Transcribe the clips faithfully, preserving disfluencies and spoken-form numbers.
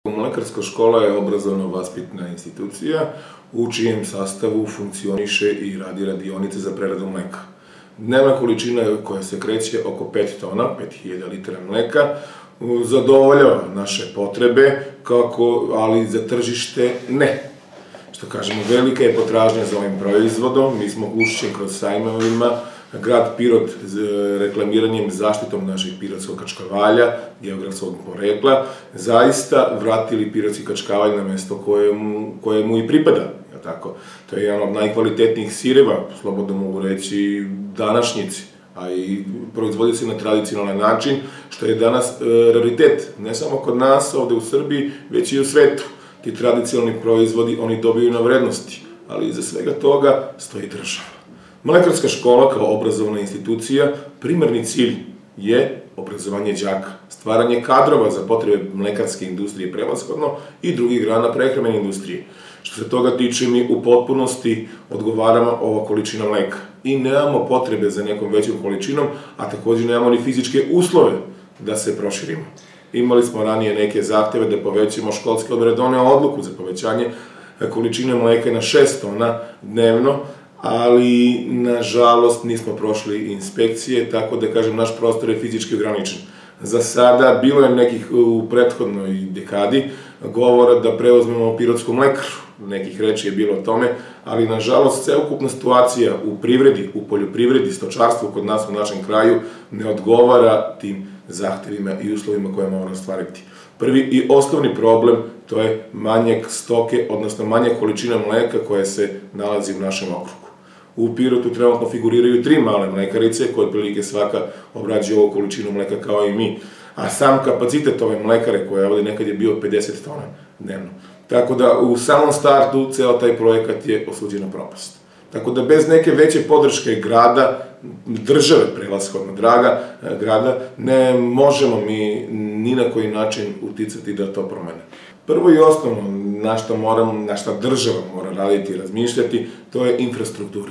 Mlekarska škola je obrazovno-vaspitna institucija u čijem sastavu funkcioniše i radi radionice za preradu mleka. Dnevna količina koja se kreće oko pet tona, pet hiljada litara mleka, zadovoljava naše potrebe, kako, ali za tržište ne. Što kažemo, velika je potražnja za ovim proizvodom, mi smo ušli kroz sajmovima, grad Pirot reklamiranjem zaštitom naših pirotskog kačkavalja, geografskog porekla, zaista vratili pirotski kačkavalj na mesto koje mu i pripada. To je jedan od najkvalitetnijih sireva, slobodno mogu reći, današnjici, a i proizvodi se na tradicionalan način, što je danas raritet, ne samo kod nas ovde u Srbiji, već i u svetu. Ti tradicionalni proizvodi, oni dobiju na vrednosti, ali iza svega toga stoji država. Mlekarska škola kao obrazovna institucija, primarni cilj je obrazovanje đaka, stvaranje kadrova za potrebe mlekarske industrije prevashodno i drugih grana prehrambene industrije. Što se toga tiče, mi u potpunosti odgovaramo ova količina mleka i nemamo potrebe za nekom većom količinom, a također nemamo ni fizičke uslove da se proširimo. Imali smo ranije neke zahteve da povećamo školske odbore, doneo odluku za povećanje količine mleka na šest tona dnevno, ali nažalost nismo prošli inspekcije, tako da kažem naš prostor je fizički ograničen. Za sada bilo je nekih u prethodnoj dekadi govora da preuzmemo pirotsku mlekaru, nekih reči je bilo o tome, ali nažalost celokupna situacija u privredi, u poljoprivredi, stočarstvu kod nas u našem kraju ne odgovara tim zahtevima i uslovima koje moramo ostvariti. Prvi i osnovni problem to je manjak stoke, odnosno manja količina mleka koja se nalazi u našem okrugu. U Pirotu trenutno figuriraju tri male mlekarice koje otprilike svaka obrađuje ovu količinu mleka kao i mi, a sam kapacitet ove mlekare koja ovde nekad je bio pedeset tona dnevno. Tako da u samom startu ceo taj projekat je osuđen na propast. Tako da bez neke veće podrške grada, države prevashodno draga grada, ne možemo mi ni na koji način uticati da to promene. Prvo i osnovno na šta moram, na šta država mora raditi i razmišljati, to je infrastruktura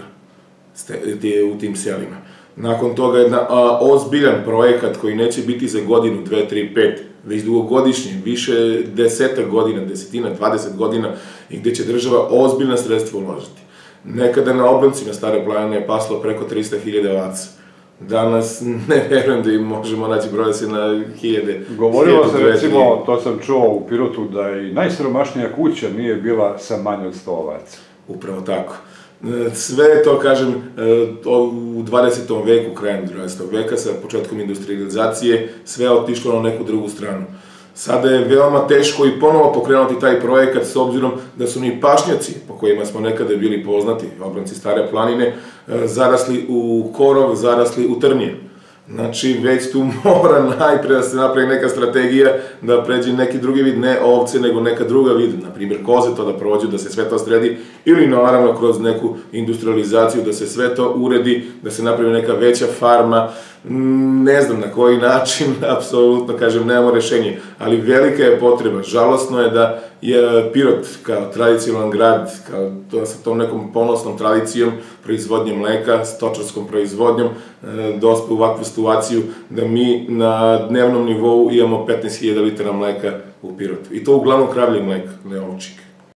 u tim selima. Nakon toga jedan ozbiljan projekat koji neće biti za godinu, dve, tri, pet, već dugogodišnji, više desetak godina, desetina, dvadeset godina, i gde će država ozbiljna sredstva uložiti. Nekada na obroncima Stare planine je paslo preko trista hiljada ovaca. Danas ne verujem da im možemo naći broja se na hiljade. Govorilo se recimo, to sam čuo u Pirotu, da i najsiromašnija kuća nije bila sa manje od sto ovaca. Upravo tako. Sve to, kažem, u dvadesetom veku, krajem dvadesetog veka, sa početkom industrializacije, sve je otišlo na neku drugu stranu. Sada je veoma teško i ponovo pokrenuti taj projekat s obzirom da su ni pašnjaci, po kojima smo nekada bili poznati, obranci Stare planine, zarasli u korov, zarasli u trnje. Znači, već tu mora najpre da se napravi neka strategija da pređe neki drugi vid, ne ovce, nego neka druga vid, na primjer koze to da prođu, da se sve to sredi, ili naravno kroz neku industrializaciju da se sve to uredi, da se napravi neka veća farma, ne znam na koji način, apsolutno, kažem, nemamo rešenje, ali velika je potreba. Žalosno je da je Pirot kao tradicionalan grad, sa tom nekom ponosnom tradicijom proizvodnje mleka, stočarskom proizvodnjom, dospe u ovakvu situaciju da mi na dnevnom nivou imamo petnaest hiljada litara mleka u Pirotu. I to uglavnom kravlji mleka, ne ovčjeg.